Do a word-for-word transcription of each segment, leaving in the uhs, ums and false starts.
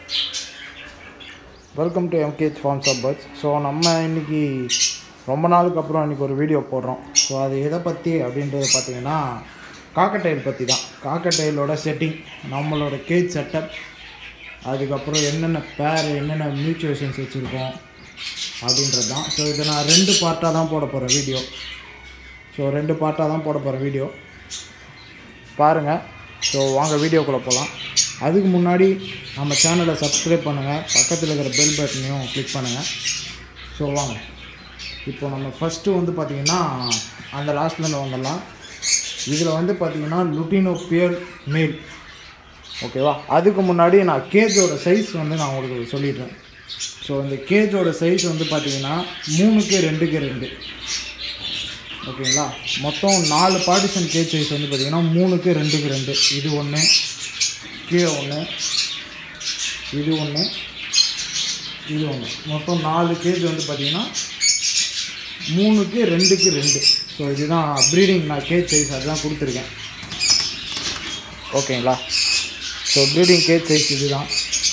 Welcome to MKH farms of birds. So நம்ம இன்றைக்கி ரொம்ப நாளுக்கு அப்புறம் இன்றைக்கி ஒரு வீடியோ போடுறோம். ஸோ அது எதை பற்றி அப்படின்றது பார்த்திங்கன்னா காக்கட்டைல் பற்றி தான். காக்கட்டைலோட செட்டிங், நம்மளோட கேஜ் செட்டப், அதுக்கப்புறம் என்னென்ன பேர், என்னென்ன மியூச்சுவேஷன்ஸ் வச்சுருக்கோம் அப்படின்றது தான். ஸோ இதை நான் ரெண்டு பார்ட்டாக தான் போட போகிறேன் வீடியோ. ஸோ ரெண்டு பார்ட்டாக தான் போட போகிறேன் வீடியோ, பாருங்கள். ஸோ வாங்க வீடியோக்குள்ளே போகலாம். அதுக்கு முன்னாடி நம்ம சேனலை சப்ஸ்கிரைப் பண்ணுங்கள், பக்கத்தில் இருக்கிற பெல் பட்டனையும் கிளிக் பண்ணுங்கள். ஸோ வாங்க இப்போ நம்ம ஃபஸ்ட்டு வந்து பார்த்திங்கன்னா அந்த லாஸ்ட்லேருந்து வந்துடலாம். இதில் வந்து பார்த்திங்கன்னா லுட்டினோ பியர் மேல், ஓகேவா? அதுக்கு முன்னாடி நான் கேஜோட சைஸ் வந்து நான் உங்களுக்கு சொல்லிடுறேன். ஸோ இந்த கேஜோட சைஸ் வந்து பார்த்திங்கன்னா மூணுக்கு ரெண்டுக்கு ரெண்டு, ஓகேங்களா? மொத்தம் நாலு பார்ட்டிஷன் கேஜ் சைஸ் வந்து பார்த்திங்கன்னா மூணுக்கு ரெண்டுக்கு ரெண்டு. இது ஒன்று, கீழே ஒன்று, இது ஒன்று, இது ஒன்று, மொத்தம் நாலு கேஜ் வந்து பார்த்திங்கன்னா மூணுக்கு ரெண்டுக்கு ரெண்டு. ஸோ இதுதான் ப்ரீடிங் நான் கேஜ் சைஸ் அதுதான் கொடுத்துருக்கேன், ஓகேங்களா? ஸோ ப்ரீடிங் கேஜ் சைஸ் இது தான்.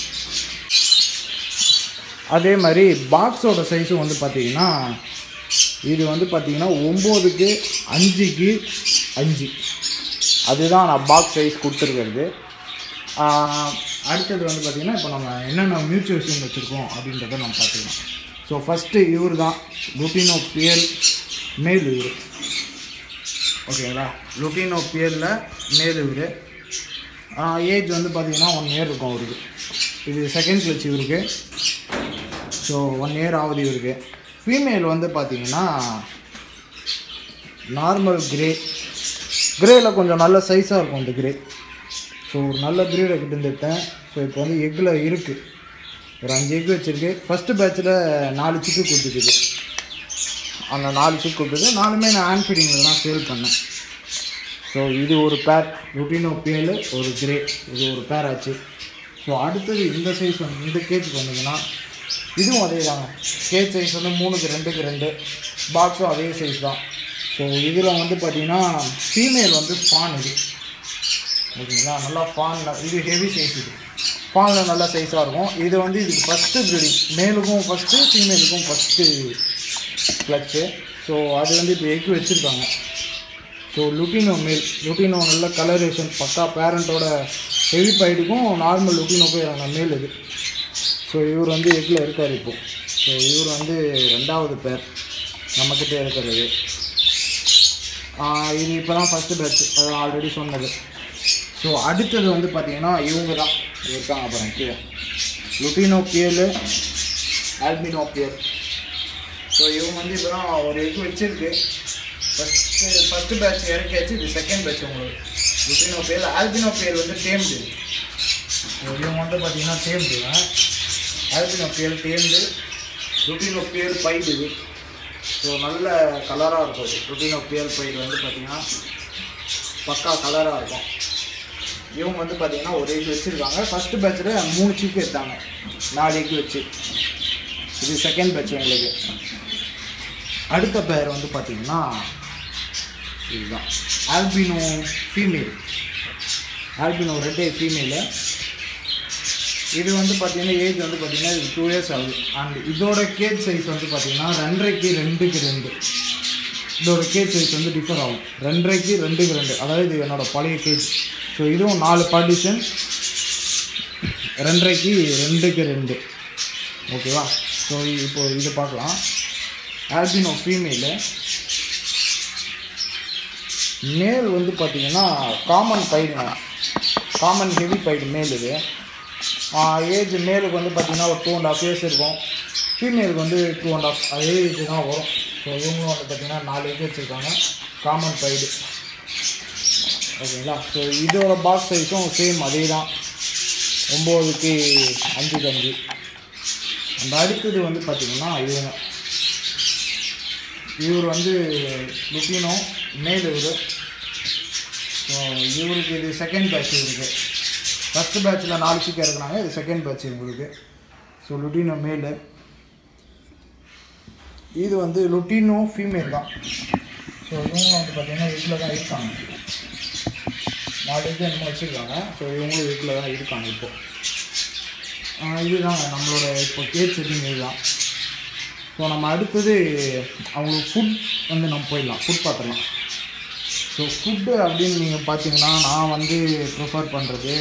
அதே மாதிரி பாக்ஸோட சைஸும் வந்து பார்த்திங்கன்னா இது வந்து பார்த்திங்கன்னா ஒம்போதுக்கு அஞ்சுக்கு அஞ்சு, அதுதான் நான் பாக்ஸ் சைஸ் கொடுத்துருக்கிறது. அடுத்தது வந்து பார்த்திங்கன்னா இப்போ நம்ம என்னென்ன மியூச்சுவேஷன் வச்சுருக்கோம் அப்படின்றத நம்ம பார்த்துக்கலாம். ஸோ ஃபஸ்ட்டு இவர் தான் லுட்டினோ பியர் மேல் இவர், ஓகேங்களா? லுட்டினோ பியரில் மேல் இவர். ஏஜ் வந்து பார்த்திங்கன்னா ஒன் இயர் இருக்கும் அவருக்கு. இது செகண்ட் கிளச் இவருக்கு. ஸோ ஒன் இயர் ஆகுது இவருக்கு. ஃபீமேல் வந்து பார்த்திங்கன்னா நார்மல் கிரே, கிரேயில் கொஞ்சம் நல்ல சைஸாக இருக்கும் இந்த கிரே. ஸோ ஒரு நல்ல ப்ரீடை கிட்ட இருந்துட்டேன். ஸோ இப்போ வந்து எக்கில் இருக்குது, ஒரு அஞ்சு எக்கு வச்சுருக்கு. ஃபஸ்ட்டு பேட்சில் நாலு சிக்கு கொடுத்துக்குது. அந்த நாலு சிக்கு கொடுத்துது, நாலுமே நான் ஹேண்ட் ஃபீடிங்கில் தான் சேல் பண்ணேன். ஸோ இது ஒரு பேர் லுட்டினோ பியல், ஒரு கிரே, இது ஒரு பேர் ஆச்சு. ஸோ அடுத்தது இந்த சைஸ் வந்து இந்த கேஜுக்கு வந்தீங்கன்னா இதுவும் அதே தாங்க. கேஜ் சைஸ் வந்து மூணுக்கு ரெண்டுக்கு ரெண்டு, பாக்ஸும் அதே சைஸ் தான். ஸோ இதில் வந்து பார்த்திங்கன்னா ஃபீமேல் வந்து ஃபான் இது, ஓகேங்களா? நல்லா ஃபானில் இது ஹெவி சைஸ், இது ஃபானில் நல்லா சைஸாக இருக்கும். இது வந்து இதுக்கு ஃபஸ்ட்டு ப்ரீடிங், மேலுக்கும் ஃபஸ்ட்டு, ஃபீமேலுக்கும் ஃபஸ்ட்டு கிளச்சு. ஸோ அது வந்து இப்போ எக்கு வச்சுருக்காங்க. ஸோ லுட்டினோ மேல், லுட்டினோ நல்ல கலரேஷன் பக்கா, பேரண்ட்டோட ஹெவி பைடுக்கும் நார்மல் லுட்டினோக்கும் இறங்க மேல் இது. ஸோ இவர் வந்து எக்கில் இருக்கார் இப்போது. ஸோ இவர் வந்து ரெண்டாவது பேர் நம்மக்கிட்டே இருக்கிறது. இது இப்போ தான் ஃபஸ்ட்டு பேட்ச், அது ஆல்ரெடி சொன்னது. ஸோ அடுத்தது வந்து பார்த்திங்கன்னா இவங்க தான் இருக்காங்க அப்புறம் கீழே, lutino pearl, albino pearl. So இவங்க வந்து இப்போ தான் ஒரு எக்கு வச்சுருக்கு. ஃபஸ்ட்டு ஃபஸ்ட்டு பேட்ச் இறக்கியாச்சு, இது செகண்ட் பேட்ச் உங்களுக்கு. லுட்டினோ பியல், ஆல்பினோ பியல் வந்து டேம்டு. ஸோ இவங்க வந்து பார்த்திங்கன்னா டேம்டுவேன், albino pearl tamed, lutino pearl pied இது. ஸோ நல்ல கலராக இருக்கும் இது. லுட்டினோ பியல் பைடு வந்து பார்த்திங்கன்னா பக்கா கலராக இருக்கும். இவங்க வந்து பார்த்திங்கன்னா ஒரு எக் வச்சுருக்காங்க. ஃபஸ்ட்டு பேட்சில் மூணு சீக்கு எடுத்தாங்க, நாலு எக்கு வச்சு. இது செகண்ட் பேட்ச் உங்களுக்கு. அடுத்த பேர் வந்து பார்த்திங்கன்னா இதுதான் albino female, albino red eye female. இது வந்து பார்த்திங்கன்னா ஏஜ் வந்து பார்த்திங்கன்னா இது டூ இயர்ஸ் ஆகுது. அண்ட் இதோட கேஜ் சைஸ் வந்து பார்த்திங்கன்னா ரெண்டரைக்கு ரெண்டுக்கு ரெண்டு. இதோட கேஜ் சைஸ் வந்து டிஃபர் ஆகும், ரெண்டரைக்கு ரெண்டுக்கு ரெண்டு, அதாவது இது என்னோடய பழைய கேஜ். ஸோ இதுவும் நாலு பார்ட்டிஷன், ரெண்டரைக்கு ரெண்டுக்கு ரெண்டு, ஓகேவா? ஸோ இப்போது இது பார்க்கலாம். ஆல்பினோ ஃபீமேலு மேல் வந்து பார்த்திங்கன்னா காமன் பைடுங்க, காமன் ஹெவி பைடு மேல் இது. ஏஜ் மேலுக்கு வந்து பார்த்திங்கன்னா ஒரு டூ அண்ட் ஹாஃப் இயர்ஸ் இருக்கும், ஃபீமேலுக்கு வந்து டூ அண்ட் ஹாஃப் அதே ஏஜ் தான் வரும். ஸோ இவங்களும் வந்து பார்த்திங்கன்னா நாலு ஏஜ் வச்சுருக்காங்க, காமன் பைடு, ஓகேங்களா? ஸோ இதோட பாக்ஸ் சைஸும் சேம் அதே தான், ஒம்போதுக்கு அஞ்சுக்கு அஞ்சு. அந்த அடுத்தது வந்து பார்த்திங்கன்னா இவங்க, இவர் வந்து லுட்டினோ மேல் இவர். ஸோ இவருக்கு இது செகண்ட் பேட்ச் இவருக்கு. ஃபஸ்ட்டு பேட்சில் நாலு சீக்காக இருக்கிறாங்க, இது செகண்ட் பேட்ச் இவங்களுக்கு. So lutino male. இது வந்து லுட்டினோ ஃபீமேல் தான். ஸோ இவங்க வந்து பார்த்திங்கன்னா இதில் தான் இருக்காங்க, நாலு இது என்னமோ வச்சுருக்காங்க. ஸோ இவங்களும் வீட்டில் தான் இருக்காங்க இப்போது. இதுதான் நம்மளோட இப்போ கேஜ் செட்டிங் இதுதான். ஸோ நம்ம அடுத்தது அவங்களுக்கு ஃபுட் வந்து நம்ம போயிடலாம், ஃபுட் பார்த்துடலாம். ஸோ ஃபுட்டு அப்படின்னு நீங்கள் பார்த்தீங்கன்னா நான் வந்து ப்ரிஃபர் பண்ணுறது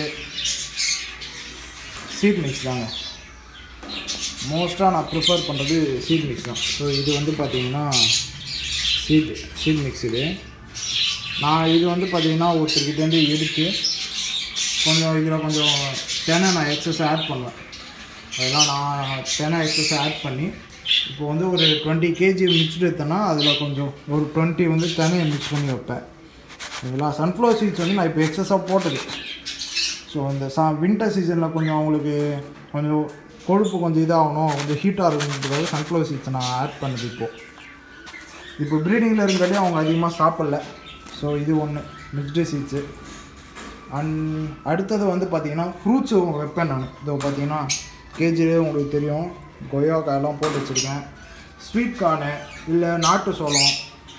சீட் மிக்ஸ் தாங்க. மோஸ்ட்டாக நான் ப்ரிஃபர் பண்ணுறது சீட் மிக்ஸ் தான். ஸோ இது வந்து பார்த்திங்கன்னா சீட் சீட் மிக்ஸ். இது நான் இது வந்து பார்த்திங்கன்னா ஒருத்தர்கிட்டேருந்து எடுத்து கொஞ்சம் இதில் கொஞ்சம் தெனை நான் எக்ஸஸ் ஆட் பண்ணுவேன். அதெல்லாம் நான் தெனை எக்ஸஸ் ஆட் பண்ணி இப்போ வந்து ஒரு டுவெண்ட்டி கேஜி மிக்ஸ்டு எடுத்தேன்னா அதில் கொஞ்சம் ஒரு டுவெண்ட்டி வந்து தெனையை மிக்ஸ் பண்ணி வைப்பேன். இதெல்லாம் சன்ஃப்ளவர் சீட்ஸ் வந்து நான் இப்போ எக்ஸஸாக போட்டது. ஸோ இந்த சா வின்டர் சீசனில் கொஞ்சம் அவங்களுக்கு கொஞ்சம் கொழுப்பு கொஞ்சம் இதாகணும், கொஞ்சம் ஹீட்டாக இருக்குன்றதுக்காக சன்ஃப்ளவர் சீட்ஸ் நான் ஆட் பண்ணுது. இப்போது இப்போ ப்ரீடிங்கில் இருக்கிறதே அவங்க அதிகமாக சாப்பிடல. ஸோ இது ஒன்று மிக்ஸ்டு சீட்ஸு. அண்ட் அடுத்தது வந்து பார்த்திங்கன்னா ஃப்ரூட்ஸும் வைப்பேன் நான். இதோ பார்த்திங்கன்னா கேஜிலே உங்களுக்கு தெரியும், கொய்யாக்காயெல்லாம் போட்டு வச்சுருக்கேன். ஸ்வீட் கார்னு இல்லை நாட்டு சோளம்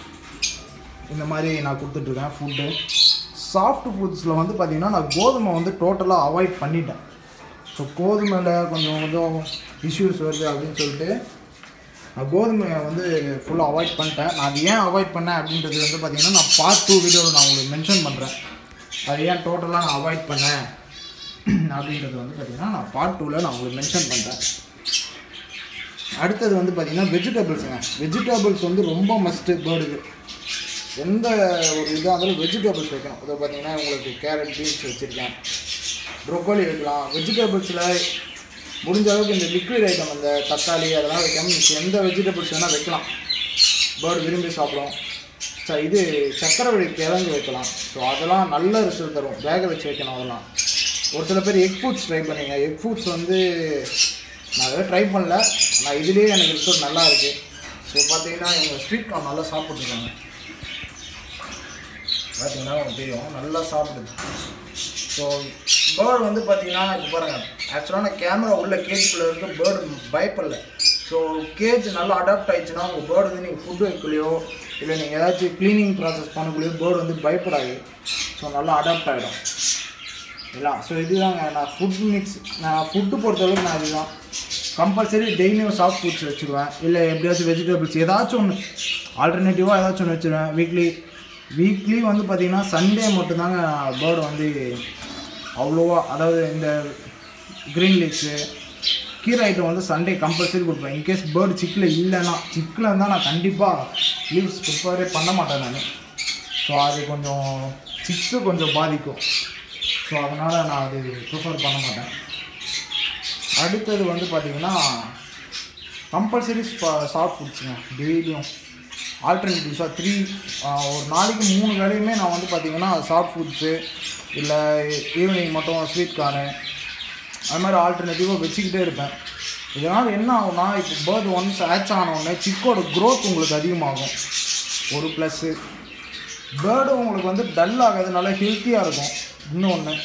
இந்த மாதிரி நான் கொடுத்துட்ருக்கேன் ஃபுட்டு. சாஃப்ட் ஃபுட்ஸில் வந்து பார்த்திங்கன்னா நான் கோதுமை வந்து டோட்டலாக அவாய்ட் பண்ணிட்டேன். ஸோ கோதுமையில் கொஞ்சம் கொஞ்சம் இஷ்யூஸ் வருது அப்படின்னு சொல்லிட்டு நான் கோதுமையை வந்து ஃபுல்லாக அவாய்ட் பண்ணிட்டேன். நான் அது ஏன் அவாய்ட் பண்ணேன் அப்படின்றது வந்து பார்த்திங்கன்னா நான் பார்ட் டூ வீடியோவில் நான் உங்களுக்கு மென்ஷன் பண்ணுறேன். அது ஏன் டோட்டலாக நான் அவாய்ட் பண்ணேன் அப்படின்றது வந்து பார்த்திங்கன்னா நான் பார்ட் டூவில் நான் உங்களுக்கு மென்ஷன் பண்ணுறேன். அடுத்தது வந்து பார்த்திங்கன்னா வெஜிடபிள்ஸுங்க. வெஜிடபிள்ஸ் வந்து ரொம்ப மஸ்ட்டு பேர்டுக்கு. எந்த ஒரு இதாக இருந்தாலும் வெஜிடபிள்ஸ் வைக்கணும். அதை பார்த்திங்கன்னா உங்களுக்கு கேரட், பீன்ஸ் வச்சுருக்கேன், ப்ரொக்கோலி வைக்கலாம். வெஜிடபிள்ஸில் முடிஞ்ச அளவுக்கு இந்த லிக்விட் ஐட்டம், இந்த தக்காளி அதெல்லாம் வைக்காமல் எந்த வெஜிடபிள்ஸ் வேணால் வைக்கலாம். பேர்டு விரும்பி சாப்பிடும். ச இது சக்கரவள்ளி கிழங்கு வைக்கலாம். ஸோ அதெல்லாம் நல்ல ரிசல்ட் தரும். வேக வச்சு வைக்கணும். அதெல்லாம் ஒரு சில பேர் எக் ஃபுட்ஸ் ட்ரை பண்ணிங்க. எக் ஃபுட்ஸ் வந்து நான் எதாவது ட்ரை பண்ணல, ஆனால் இதுலேயே எனக்கு ரிசல்ட் நல்லா இருக்குது. ஸோ பார்த்தீங்கன்னா எங்கள் ஸ்வீட் கார்ன் நல்லா சாப்பிட்ருக்காங்க. பார்த்தீங்கன்னா உங்களுக்கு தெரியும், நல்லா சாப்பிடுது. ஸோ பேர்டு வந்து பார்த்தீங்கன்னா இப்போ பாருங்கள், ஆக்சுவலாக நான் கேமரா உள்ள கேஜுக்குள்ளே இருக்க பேர்டு பயப்படல. ஸோ கேஜ் நல்லா அடாப்ட் ஆகிடுச்சுன்னா உங்கள் பேர்டு வந்து நீங்கள் ஃபுட்டு வைக்கலையோ இல்லை நீங்கள் ஏதாச்சும் க்ளீனிங் ப்ராசஸ் பண்ணக்குள்ளேயோ பேர்டு வந்து பயப்படாது. ஸோ நல்லா அடாப்ட் ஆகிடும் இல்லை. ஸோ இதுதாங்க நான் ஃபுட் மிக்ஸ். நான் ஃபுட்டு பொறுத்தளவுக்கு நான் இதுதான் கம்பல்சரி டெய்லியும் சாஃப்ட் ஃபுட்ஸ் வச்சுருவேன். இல்லை எப்படியாச்சும் வெஜிடபிள்ஸ் ஏதாச்சும் ஒன்று ஆல்டர்னேட்டிவாக ஏதாச்சும் ஒன்று வச்சுருவேன். வீக்லி வீக்லி வந்து பார்த்திங்கன்னா சண்டே மட்டும்தாங்க பேர்டு வந்து அவ்வளோவா, அதாவது இந்த க்ரீன் லீக்ஸு கீரை ஐட்டம் வந்து சண்டே கம்பல்சரி கொடுப்பேன். இன்கேஸ் பேர்டு சிக்கில் இல்லைன்னா, சிக்கில் இருந்தால் நான் கண்டிப்பாக லீவ்ஸ் ப்ரிப்பேரே பண்ண மாட்டேன் நான். ஸோ அது கொஞ்சம் சிக்ஸு கொஞ்சம் பாதிக்கும். ஸோ அதனால் நான் அது ப்ரிஃபர் பண்ண மாட்டேன். அடுத்தது வந்து பார்த்திங்கன்னா கம்பல்சரி சாஃப்ட் ஃபுட்ஸுங்க. டெய்லியும் ஆல்டர்னேட்டிவ்ஸாக த்ரீ ஒரு நாளைக்கு மூணு வேலையுமே நான் வந்து பார்த்திங்கன்னா சாஃப்ட் ஃபுட்ஸு இல்லை ஈவினிங் மட்டும் ஸ்வீட் கார்னு அது மாதிரி ஆல்டர்னேட்டிவாக வச்சுக்கிட்டே இருப்பேன். இதனால் என்ன ஆகும்னா, இப்போ பேர்டு ஒன்ஸ் ஆச் ஆனோடனே சிக்கோட க்ரோத் உங்களுக்கு அதிகமாகும். ஒரு ப்ளஸ்ஸு பேர்டு உங்களுக்கு வந்து டல் ஆகாதனால ஹெல்த்தியாக இருக்கும். இன்னொன்று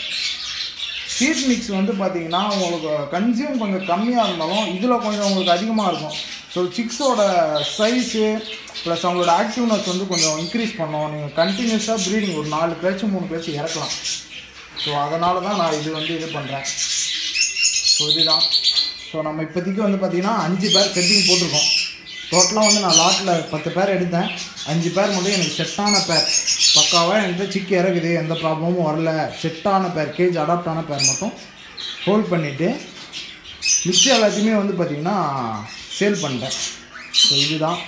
சீட் மிக்ஸ் வந்து பார்த்திங்கன்னா உங்களுக்கு கன்சியூம் கொஞ்சம் கம்மியாக இருந்தாலும் இதில் கொஞ்சம் உங்களுக்கு அதிகமாக இருக்கும். ஸோ சிக்ஸோட சைஸு ப்ளஸ் அவங்களோட ஆக்டிவ்னஸ் வந்து கொஞ்சம் இன்க்ரீஸ் பண்ணோம். நீங்கள் கண்டினியூஸாக ப்ரீடிங் ஒரு நாலு பேச்சு மூணு பேச்சு இறக்கலாம். ஸோ அதனால தான் நான் இது வந்து இது பண்ணுறேன். ஸோ இதுதான். ஸோ நம்ம இப்போதைக்கு வந்து பார்த்திங்கன்னா அஞ்சு பேர் செட்டிங் போட்டிருக்கோம். டோட்டலாக வந்து நான் லாட்டில் பத்து பேர் எடுத்தேன். அஞ்சு பேர் மட்டும் எனக்கு செட்டான பேர் பக்காவாக எந்த சிக்கு இறக்குது, எந்த ப்ராப்ளமும் வரல, செட்டான பேர் கேஜ் அடாப்டான பேர் மட்டும் ஹோல்ட் பண்ணிவிட்டு மிச்சம் எல்லாத்தையுமே வந்து பார்த்திங்கன்னா சேல் பண்ணிட்டேன். ஸோ இதுதான்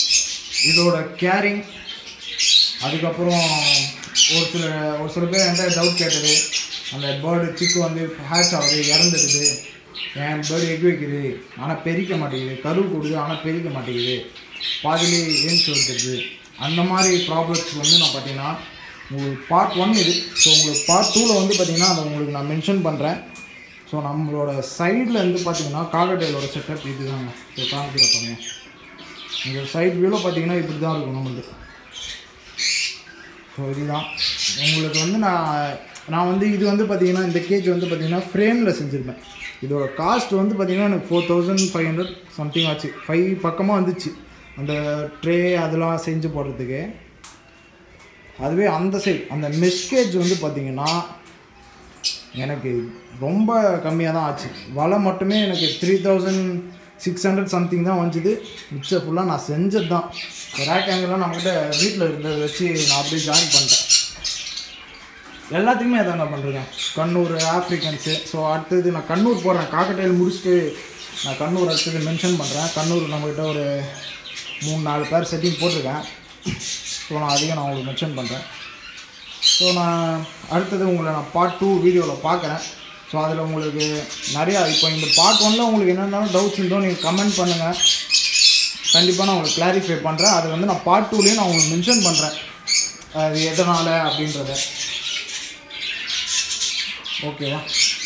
இதோட கேரிங். அதுக்கப்புறம் ஒரு சில ஒரு சில பேர் எந்த டவுட் கேட்டது, அந்த பேர்டு சிக்கு வந்து ஹேட்ச் ஆகுது, இறந்துடுது, என் பேர்டு எக் வைக்குது ஆனால் பெரிக்க மாட்டேங்குது, கரு கொடுது ஆனால் பெரிக்க மாட்டேங்குது, பாதிலே ஏன்ச்சு வந்துடுது, அந்த மாதிரி ப்ராப்ளம்ஸ் வந்து நான் பார்த்தீங்கன்னா உங்களுக்கு பார்ட் ஒன் இது. ஸோ உங்களுக்கு பார்ட் டூவில் வந்து பார்த்திங்கன்னா அதை உங்களுக்கு நான் மென்ஷன் பண்ணுறேன். ஸோ நம்மளோட சைடில் வந்து பார்த்திங்கன்னா காக்கடேலோட செட்டப் இது தாங்க. ஸோ காமிக்கிற பாருங்க, இந்த சைட் வியூவில் பார்த்திங்கன்னா இப்படி தான் இருக்கும் நம்மளுக்கு. ஸோ இதுதான் உங்களுக்கு வந்து நான் நான் வந்து இது வந்து பார்த்திங்கன்னா இந்த கேஜ் வந்து பார்த்திங்கன்னா ஃப்ரேமில் செஞ்சுருப்பேன். இதோட காஸ்ட் வந்து பார்த்திங்கன்னா எனக்கு four thousand five hundred something ஆச்சு. ஃபைவ் பக்கமாக வந்துச்சு அந்த ட்ரே அதெல்லாம் செஞ்சு போடுறதுக்கு. அதுவே அந்த சைட் அந்த மெஷ் கேஜ் வந்து பார்த்திங்கன்னா எனக்கு ரொம்ப கம்மியாக தான் ஆச்சு. வலை மட்டுமே எனக்கு three thousand six hundred something தான் வந்துது. மிச்சம் ஃபுல்லாக நான் செஞ்சது தான். ரேக் ஆங்கிலாம் நம்மக்கிட்ட வீட்டில் இருந்ததை வச்சு நான் அப்படியே ஜாயின் பண்ணிட்டேன். எல்லாத்துக்குமே அதாங்க பண்ணுறேன். கண்ணூர் ஆஃப்ரிக்கன்ஸு. ஸோ அடுத்தது நான் கண்ணூர் போடுறேன். காக்கட்டைல் முடிச்சுட்டு நான் கண்ணூர் அடுத்தது மென்ஷன் பண்ணுறேன். கண்ணூர் நம்மக்கிட்ட ஒரு மூணு நாலு பேர் செட்டிங் போட்டிருக்கேன். ஸோ நான் அதையும் நான் உங்களுக்கு மென்ஷன் பண்ணுறேன். ஸோ நான் அடுத்தது உங்களை நான் பார்ட் டூ வீடியோவில் பார்க்குறேன். ஸோ அதில் உங்களுக்கு நிறையா இப்போ இந்த பார்ட் ஒன்னில் உங்களுக்கு என்னென்னாலும் டவுட்ஸ் இருந்தோ நீங்கள் கமெண்ட் பண்ணுங்கள். கண்டிப்பாக நான் உங்களுக்கு கிளாரிஃபை பண்ணுறேன். அதை வந்து நான் பார்ட் டூலேயும் நான் உங்களுக்கு மென்ஷன் பண்ணுறேன் அது எதனால் அப்படின்றத. ஓகேவா?